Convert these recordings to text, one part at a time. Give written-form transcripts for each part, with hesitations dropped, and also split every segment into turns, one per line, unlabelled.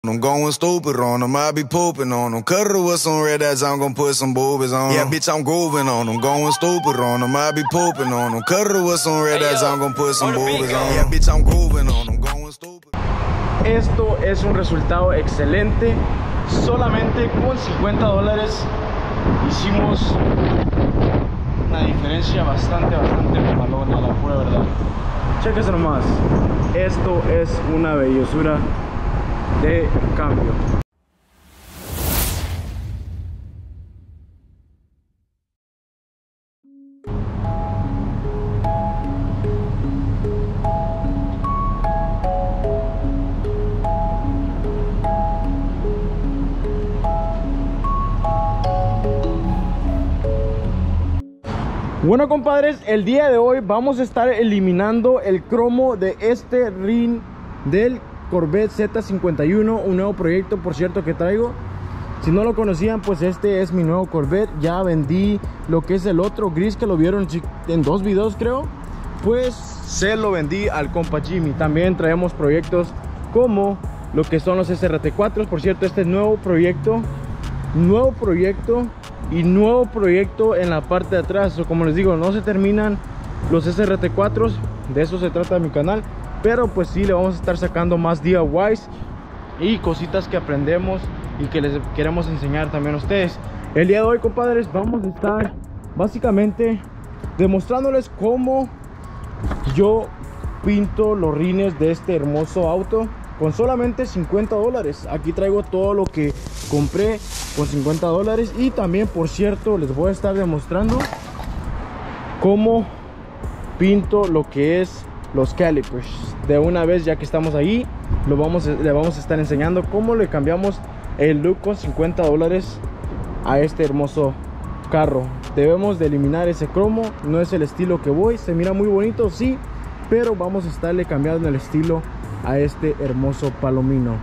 I'm going stupid on them, I be pooping on them. Cut her with some red ass, I'm gonna put some boobies on them. Yeah, bitch, I'm grooving on them. Going stupid on them, I be pooping on them. Cut her with some red ass, I'm gonna put some boobies on them. Yeah, bitch, I'm grooving on them. Going stupid.
Esto es un resultado excelente. Solamente con $50 hicimos una diferencia bastante malona, la pura verdad. Chéquese nomás. Esto es una bellosura de cambio. Bueno, compadres, el día de hoy vamos a estar eliminando el cromo de este rin del Corvette Z51, un nuevo proyecto, por cierto, que traigo. Si no lo conocían, pues este es mi nuevo Corvette. Ya vendí lo que es el otro gris, que lo vieron en 2 videos, creo. Pues se lo vendí al compa Jimmy. También traemos proyectos como lo que son los SRT4. Por cierto, este es nuevo proyecto y nuevo proyecto en la parte de atrás. O como les digo, no se terminan los SRT4s, de eso se trata mi canal, pero pues sí, le vamos a estar sacando más DIYs y cositas que aprendemos y que les queremos enseñar también a ustedes. El día de hoy, compadres, vamos a estar básicamente demostrándoles cómo yo pinto los rines de este hermoso auto con solamente $50. Aquí traigo todo lo que compré con $50. Y también, por cierto, les voy a estar demostrando cómo pinto lo que es los calipers. De una vez, ya que estamos ahí, le vamos a estar enseñando cómo le cambiamos el look con $50 a este hermoso carro. Debemos de eliminar ese cromo, no es el estilo que voy. Se mira muy bonito, sí, pero vamos a estarle cambiando el estilo a este hermoso palomino.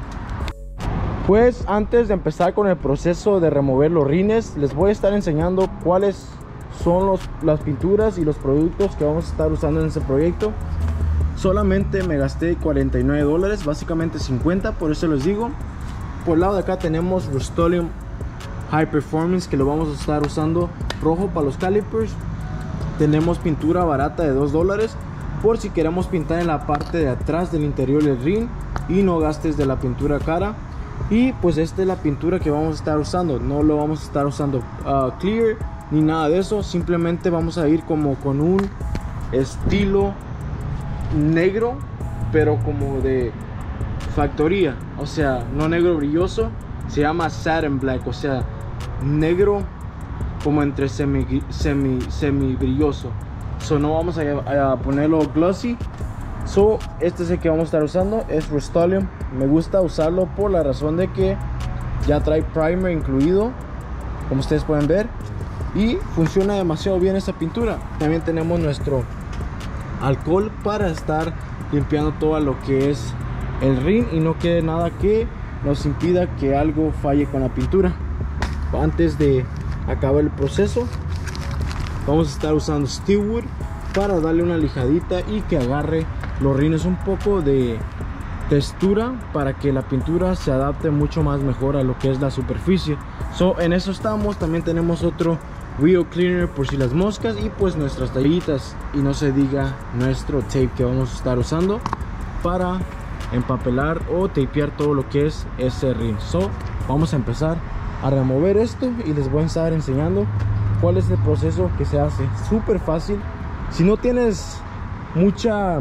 Pues antes de empezar con el proceso de remover los rines, les voy a estar enseñando cuáles son las pinturas y los productos que vamos a estar usando en este proyecto. Solamente me gasté $49, básicamente 50, por eso les digo. Por el lado de acá tenemos Rust-Oleum High Performance, que lo vamos a estar usando rojo para los calipers. Tenemos pintura barata de $2 por si queremos pintar en la parte de atrás del interior del rin y no gastes de la pintura cara. Y pues esta es la pintura que vamos a estar usando. No lo vamos a estar usando clear ni nada de eso. Simplemente vamos a ir como con un estilo negro, pero como de factoría. O sea, no negro brilloso. Se llama satin black. O sea, negro como entre semi brilloso. So no vamos a ponerlo glossy. So este es el que vamos a estar usando. Es Rust-Oleum. Me gusta usarlo por la razón de que ya trae primer incluido, como ustedes pueden ver, y funciona demasiado bien esta pintura. También tenemos nuestro alcohol para estar limpiando todo lo que es el rin y no quede nada que nos impida que algo falle con la pintura. Antes de acabar el proceso, vamos a estar usando Steelwood para darle una lijadita y que agarre los rines un poco de textura, para que la pintura se adapte mucho más mejor a lo que es la superficie. En eso estamos. También tenemos otro wheel cleaner por si las moscas, y pues nuestras tallitas, y no se diga nuestro tape que vamos a estar usando para empapelar o tapear todo lo que es ese rin. Vamos a empezar a remover esto y les voy a estar enseñando cuál es el proceso que se hace. Súper fácil. Si no tienes mucha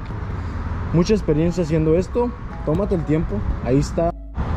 experiencia haciendo esto, tómate el tiempo. Ahí está.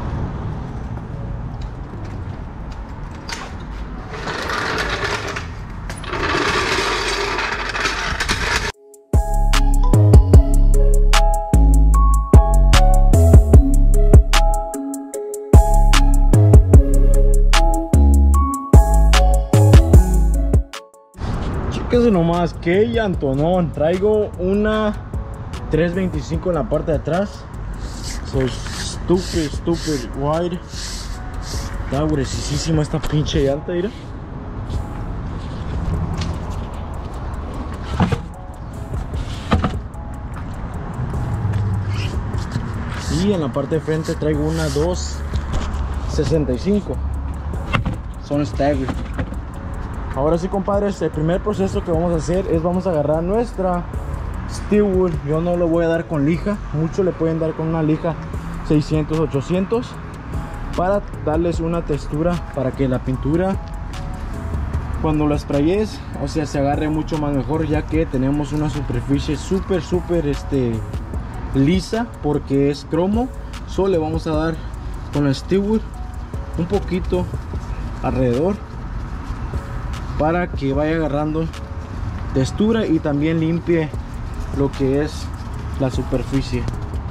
Chéquense nomás, qué llantonón. Traigo una 325 en la parte de atrás. So stupid wide. Está gruesísima esta pinche llanta, mira. Y en la parte de frente traigo una 265. Son stagger. Ahora sí, compadres, el primer proceso que vamos a hacer es vamos a agarrar nuestra steel wool. Yo no lo voy a dar con lija, muchos le pueden dar con una lija 600, 800 para darles una textura, para que la pintura cuando la sprayes, o sea, se agarre mucho más mejor, ya que tenemos una superficie súper lisa porque es cromo. Solo le vamos a dar con la steel wool un poquito alrededor para que vaya agarrando textura y también limpie lo que es la superficie.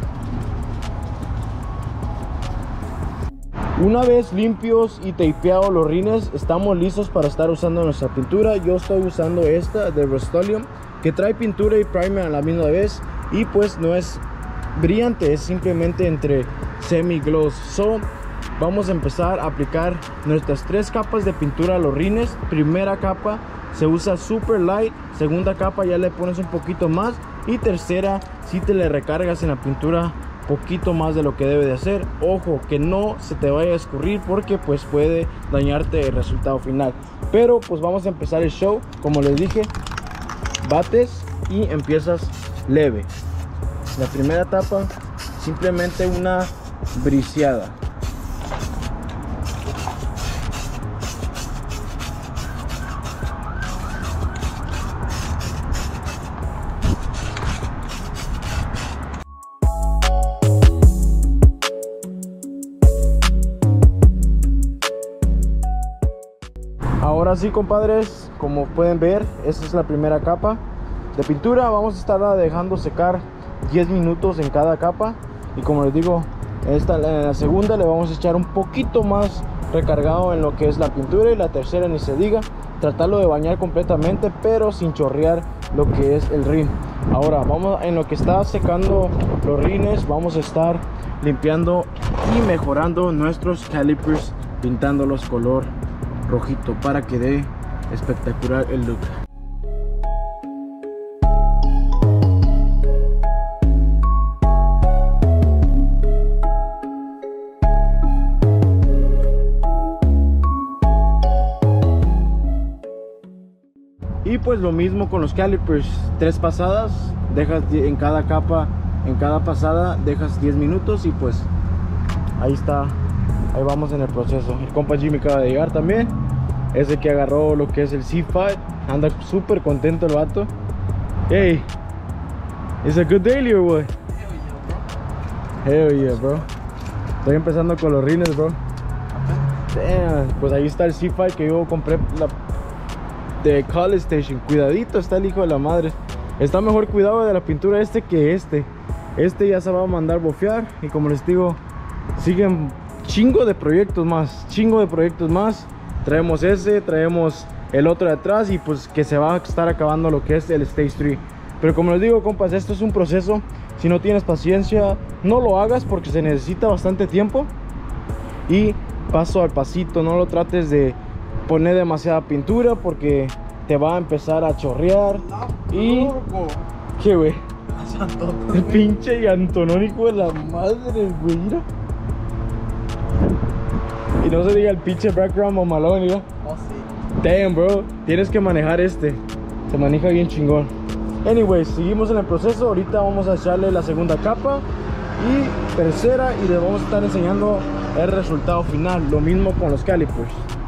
Una vez limpios y tapeados los rines, estamos listos para estar usando nuestra pintura. Yo estoy usando esta de Rust-Oleum, que trae pintura y primer a la misma vez, y pues no es brillante, es simplemente entre semi gloss. Vamos a empezar a aplicar nuestras 3 capas de pintura a los rines. Primera capa se usa super light, segunda capa ya le pones un poquito más, y tercera si te le recargas en la pintura poquito más de lo que debe de hacer. Ojo que no se te vaya a escurrir porque pues puede dañarte el resultado final. Pero pues vamos a empezar el show. Como les dije, bates y empiezas leve. La primera etapa simplemente una briseada. Ahora sí, compadres, como pueden ver, esta es la primera capa de pintura. Vamos a estarla dejando secar 10 minutos en cada capa. Y como les digo, en la segunda le vamos a echar un poquito más recargado en lo que es la pintura. Y la tercera ni se diga, tratarlo de bañar completamente, pero sin chorrear lo que es el rin. Ahora vamos, en lo que está secando los rines, vamos a estar limpiando y mejorando nuestros calipers, pintándolos color rojito para que dé espectacular el look. Y pues lo mismo con los calipers, 3 pasadas, dejas en cada capa, en cada pasada dejas 10 minutos y pues ahí está. Ahí vamos en el proceso. El compa Jimmy acaba de llegar también. Ese que agarró lo que es el C5. Anda súper contento el vato. Hey, it's a good daily or what? Hell yeah, bro. Estoy empezando con los rines, bro. Damn. Pues ahí está el C5 que yo compré de College Station. Cuidadito está el hijo de la madre. Está mejor cuidado de la pintura este que este. Este ya se va a mandar bofear. Y como les digo, siguen chingo de proyectos más, traemos ese, traemos el otro de atrás y pues que se va a estar acabando lo que es el Stage 3. Pero como les digo, compas, esto es un proceso. Si no tienes paciencia, no lo hagas porque se necesita bastante tiempo y paso al pasito. No lo trates de poner demasiada pintura porque te va a empezar a chorrear. Y ¿qué, güey? El pinche Antonónico de la madre, güey, mira. Y no se diga el pinche background mamalón, ¿no? Oh, sí. Damn, bro. Tienes que manejar este. Se maneja bien chingón. Anyways, seguimos en el proceso. Ahorita vamos a echarle la segunda capa y tercera y le vamos a estar enseñando el resultado final. Lo mismo con los calipers.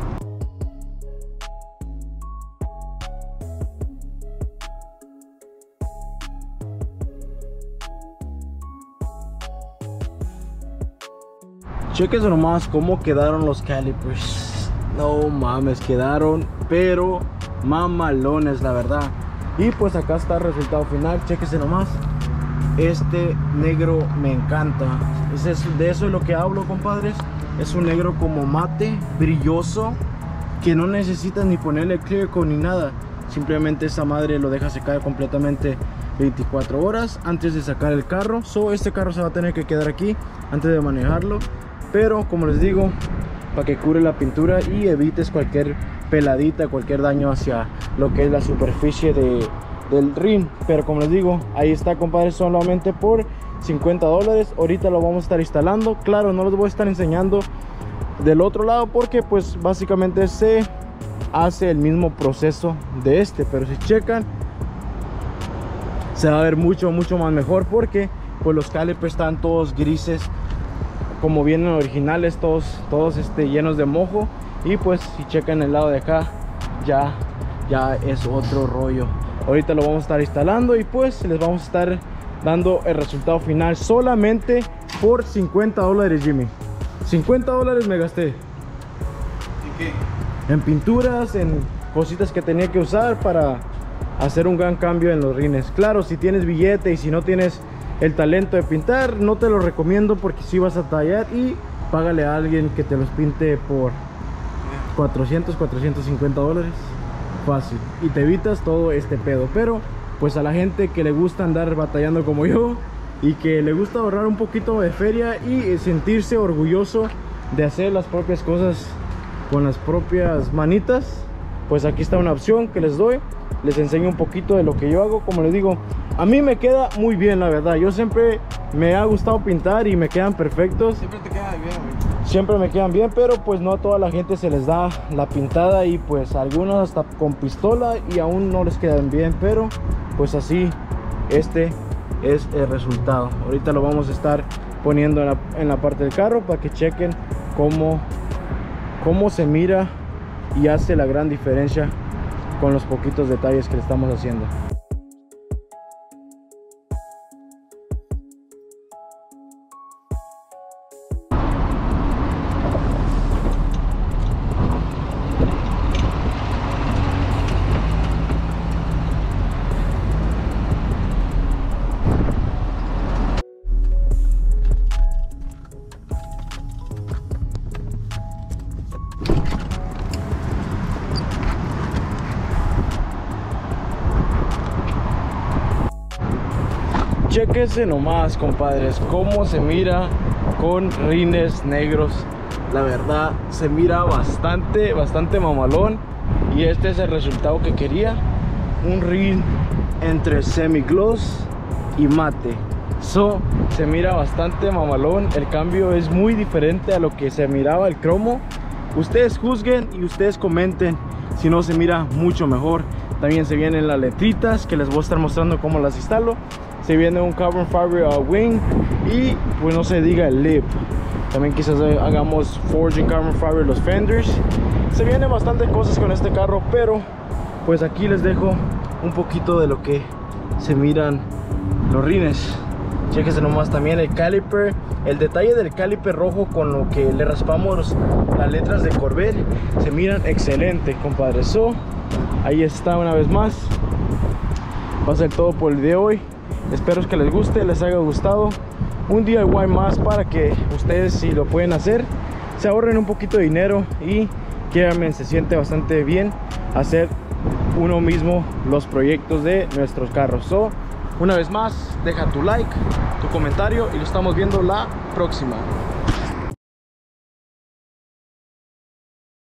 Chequense nomás cómo quedaron los calipers. No mames, quedaron pero mamalones, la verdad. Y pues acá está el resultado final. Chequense nomás. Este negro me encanta. De eso es lo que hablo, compadres. Es un negro como mate, brilloso, que no necesitas ni ponerle clear coat ni nada. Simplemente esa madre lo deja secar completamente 24 horas antes de sacar el carro. Este carro se va a tener que quedar aquí antes de manejarlo. Pero como les digo, para que cure la pintura y evites cualquier peladita, cualquier daño hacia lo que es la superficie del rin. Pero como les digo, ahí está, compadre, solamente por $50. Ahorita lo vamos a estar instalando. Claro, no los voy a estar enseñando del otro lado porque pues básicamente se hace el mismo proceso de este, pero si checan se va a ver mucho más mejor porque pues los calipers están todos grises como vienen originales, todos llenos de mojo. Y pues si checan el lado de acá ya es otro rollo. Ahorita lo vamos a estar instalando y pues les vamos a estar dando el resultado final solamente por $50, Jimmy. $50 me gasté.
¿Y qué?
En pinturas, en cositas que tenía que usar para hacer un gran cambio en los rines. Claro, si tienes billete y si no tienes el talento de pintar, no te lo recomiendo porque si vas a tallar y págale a alguien que te los pinte por $400-450 fácil y te evitas todo este pedo. Pero pues a la gente que le gusta andar batallando como yo y que le gusta ahorrar un poquito de feria y sentirse orgulloso de hacer las propias cosas con las propias manitas, pues aquí está una opción que les doy. Les enseño un poquito de lo que yo hago. Como les digo, a mí me queda muy bien, la verdad. Yo siempre me ha gustado pintar y me quedan perfectos.
Siempre te queda bien, güey.
Siempre me quedan bien, pero pues no a toda la gente se les da la pintada y pues algunos hasta con pistola y aún no les quedan bien, pero pues así este es el resultado. Ahorita lo vamos a estar poniendo en la parte del carro para que chequen cómo se mira y hace la gran diferencia con los poquitos detalles que le estamos haciendo. Chequense nomás, compadres, cómo se mira con rines negros. La verdad se mira bastante mamalón. Y este es el resultado que quería. Un rin entre semi-gloss y mate. Se mira bastante mamalón. El cambio es muy diferente a lo que se miraba el cromo. Ustedes juzguen y ustedes comenten si no se mira mucho mejor. También se vienen las letritas que les voy a estar mostrando cómo las instalo. Se viene un carbon fiber wing y pues no se diga el lip. También quizás hagamos forging carbon fiber los fenders. Se vienen bastantes cosas con este carro, pero pues aquí les dejo un poquito de lo que se miran los rines. Chequense nomás también el caliper, el detalle del caliper rojo con lo que le raspamos las letras de Corvette. Se miran excelente, compadre. Ahí está una vez más. Va a ser todo por el día de hoy. Espero que les guste, les haya gustado. Un DIY más para que ustedes, si lo pueden hacer, se ahorren un poquito de dinero. Y créanme, se siente bastante bien hacer uno mismo los proyectos de nuestros carros. Una vez más, deja tu like, tu comentario y lo estamos viendo la próxima.